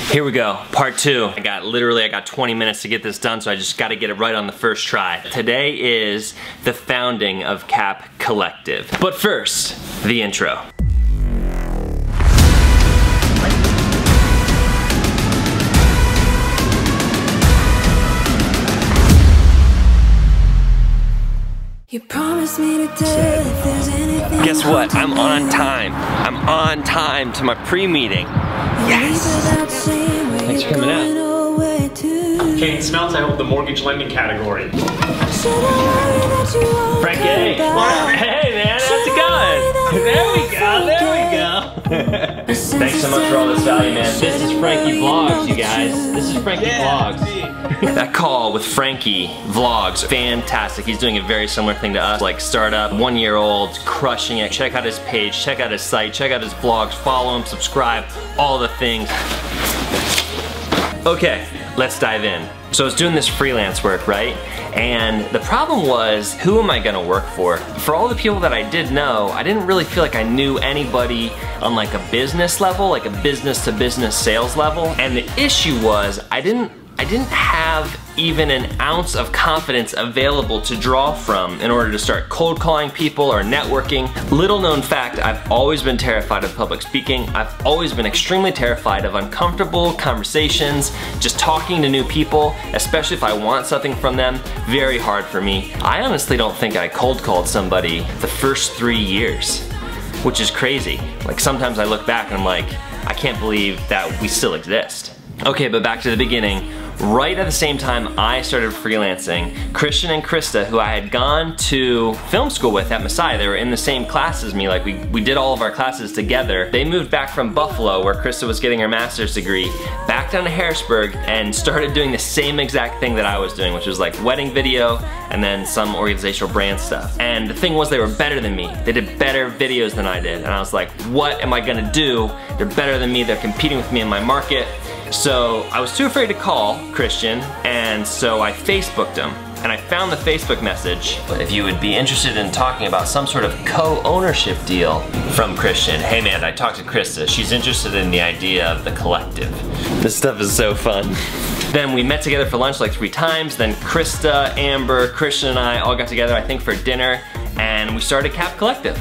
Here we go, part 2. I got 20 minutes to get this done, so I just gotta get it right on the first try. Today is the founding of Cap Collective. But first, the intro. You promised me to tell if there's anything. Guess what? I'm on time. I'm on time to my pre-meeting. Yes! Thanks for coming out. Kane Smelts, I hope the mortgage lending category. Frank A. Hey man, how's it going? There we go, there we go. Thanks so much for all this value, man. This is Frankie Vlogs, you guys. This is Frankie Vlogs. That call with Frankie Vlogs, fantastic. He's doing a very similar thing to us, like startup, 1 year old, crushing it. Check out his page, check out his site, check out his vlogs, follow him, subscribe, all the things. Okay, let's dive in. So I was doing this freelance work, right? And the problem was, who am I gonna work for? For all the people that I did know, I didn't really feel like I knew anybody on like a business level, like a business to business sales level. And the issue was, I didn't have even an ounce of confidence available to draw from in order to start cold calling people or networking. Little known fact, I've always been terrified of public speaking. I've always been extremely terrified of uncomfortable conversations, just talking to new people, especially if I want something from them. Very hard for me. I honestly don't think I cold called somebody the first 3 years, which is crazy. Like sometimes I look back and I'm like, I can't believe that we still exist. Okay, but back to the beginning. Right at the same time I started freelancing, Christian and Krista, who I had gone to film school with at Messiah, they were in the same class as me, like we did all of our classes together. They moved back from Buffalo, where Krista was getting her master's degree, back down to Harrisburg and started doing the same exact thing that I was doing, which was like wedding video and then some organizational brand stuff. And the thing was, they were better than me. They did better videos than I did. And I was like, what am I gonna do? They're better than me, they're competing with me in my market. So I was too afraid to call Christian, and so I Facebooked him. And I found the Facebook message. If you would be interested in talking about some sort of co-ownership deal from Christian. Hey man, I talked to Krista. She's interested in the idea of the collective. This stuff is so fun. Then we met together for lunch like 3 times. Then Krista, Amber, Christian and I all got together, I think for dinner, and we started Cap Collective.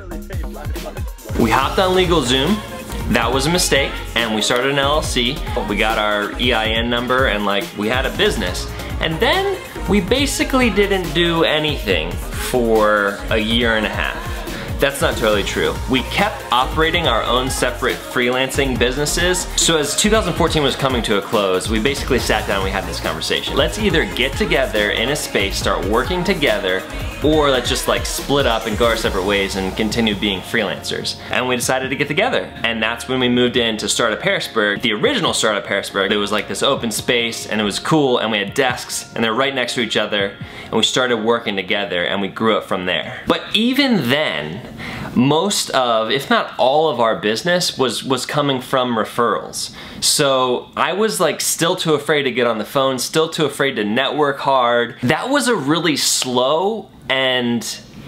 We hopped on LegalZoom. That was a mistake, and we started an LLC. We got our EIN number and like we had a business. And then we basically didn't do anything for a year and a half. That's not totally true. We kept operating our own separate freelancing businesses. So as 2014 was coming to a close, we basically sat down and we had this conversation. Let's either get together in a space, start working together, or let's just like split up and go our separate ways and continue being freelancers. And we decided to get together. And that's when we moved into Startup Harrisburg. The original Startup Harrisburg, it was like this open space and it was cool, and we had desks and they're right next to each other, and we started working together and we grew up from there. But even then, most of, if not all of our business was coming from referrals. So I was like still too afraid to get on the phone, still too afraid to network hard. That was a really slow and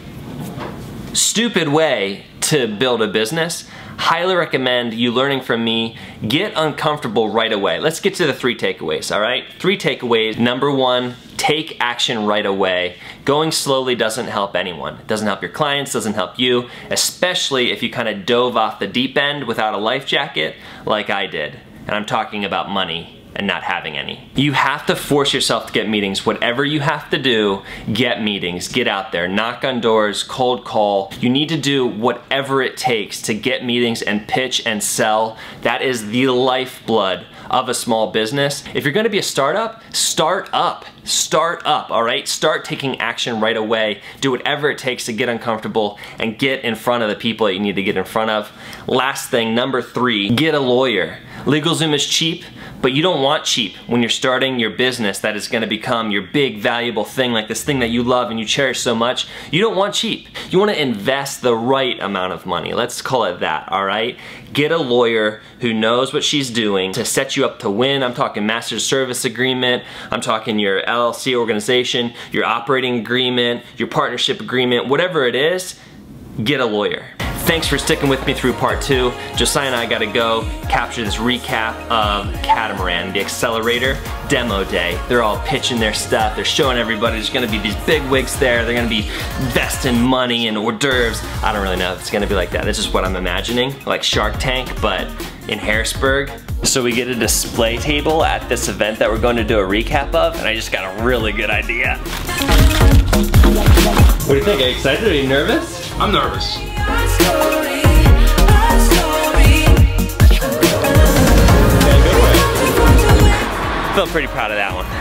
stupid way to build a business. Highly recommend you learning from me. Get uncomfortable right away. Let's get to the 3 takeaways, all right? 3 takeaways. Number 1, take action right away. Going slowly doesn't help anyone. It doesn't help your clients, doesn't help you, especially if you kind of dove off the deep end without a life jacket like I did. And I'm talking about money and not having any. You have to force yourself to get meetings. Whatever you have to do, get meetings, get out there, knock on doors, cold call. You need to do whatever it takes to get meetings and pitch and sell. That is the lifeblood of a small business. If you're gonna be a startup, start up, all right? Start taking action right away. Do whatever it takes to get uncomfortable and get in front of the people that you need to get in front of. Last thing, number 3, get a lawyer. LegalZoom is cheap, but you don't want cheap when you're starting your business that is gonna become your big valuable thing, like this thing that you love and you cherish so much. You don't want cheap. You wanna invest the right amount of money. Let's call it that, all right? Get a lawyer who knows what she's doing to set you up to win. I'm talking master service agreement, I'm talking your LLC organization, your operating agreement, your partnership agreement, whatever it is, get a lawyer. Thanks for sticking with me through part 2. Josiah and I gotta go capture this recap of Catamaran, the Accelerator demo day. They're all pitching their stuff, they're showing everybody there's gonna be these big wigs there, they're gonna be investing money and hors d'oeuvres. I don't really know if it's gonna be like that. This is what I'm imagining, like Shark Tank, but in Harrisburg. So we get a display table at this event that we're going to do a recap of, and I just got a really good idea. What do you think? Are you excited? Are you nervous? I'm nervous. Feel pretty proud of that one.